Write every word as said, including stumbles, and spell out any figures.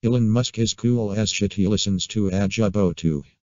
Elon Musk is cool as shit, he listens to Ajabo too.